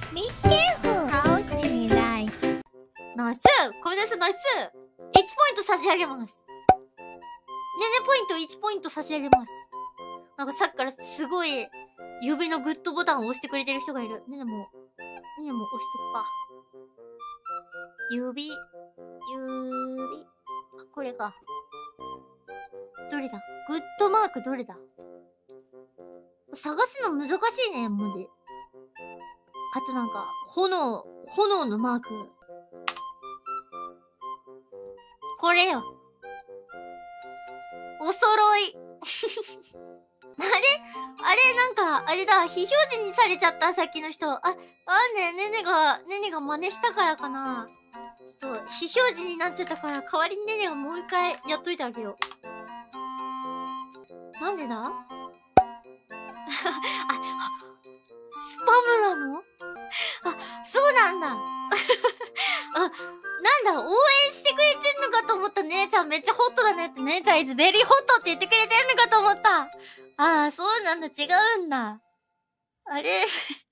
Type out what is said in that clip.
Be careful how to lie. ナイスごめんなさい、ナイス !1 ポイント差し上げます。ねねポイント1ポイント差し上げます。なんかさっきからすごい指のグッドボタンを押してくれてる人がいる。ねねも押しとくか。指。あ、これか。どれだ？グッドマークどれだ？探すの難しいね、文字。あとなんか、炎のマーク。これよ。お揃い。あれなんか、あれだ、非表示にされちゃった、さっきの人。ねねが真似したからかな。ちょっと、非表示になっちゃったから、代わりにねねがもう一回やっといてあげよう。なんでだスパムなの？そうなんだ。なんだ、応援してくれてんのかと思った。姉ちゃんめっちゃホットだねって、姉ちゃんいつベリーホットって言ってくれてんのかと思った。そうなんだ、違うんだ。あれ